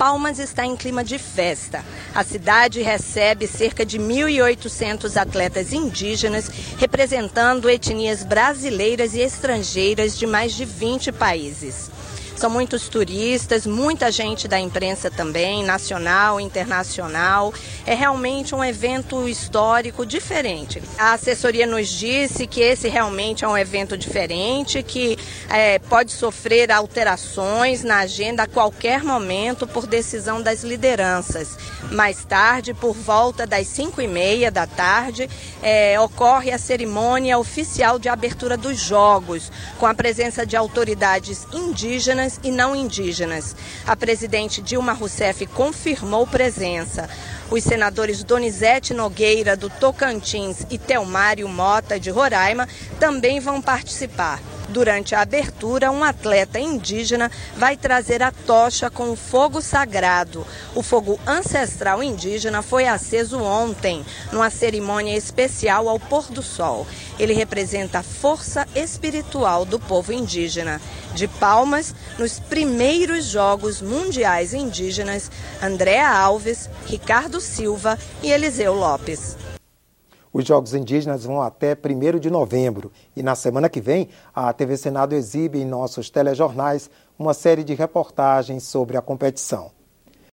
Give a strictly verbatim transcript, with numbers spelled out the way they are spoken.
Palmas está em clima de festa. A cidade recebe cerca de mil e oitocentos atletas indígenas, representando etnias brasileiras e estrangeiras de mais de vinte países. São muitos turistas, muita gente da imprensa também, nacional, internacional. É realmente um evento histórico diferente. A assessoria nos disse que esse realmente é um evento diferente, que é, pode sofrer alterações na agenda a qualquer momento por decisão das lideranças. Mais tarde, por volta das cinco e meia da tarde, é, ocorre a cerimônia oficial de abertura dos Jogos, com a presença de autoridades indígenas e não indígenas. A presidente Dilma Rousseff confirmou presença. Os senadores Donizete Nogueira, do Tocantins, e Telmário Mota, de Roraima, também vão participar. Durante a abertura, um atleta indígena vai trazer a tocha com o fogo sagrado. O fogo ancestral indígena foi aceso ontem, numa cerimônia especial ao pôr do sol. Ele representa a força espiritual do povo indígena. De Palmas, nos primeiros Jogos Mundiais Indígenas, Andréa Alves, Ricardo Silva e Eliseu Lopes. Os Jogos Indígenas vão até primeiro de novembro e na semana que vem a T V Senado exibe em nossos telejornais uma série de reportagens sobre a competição.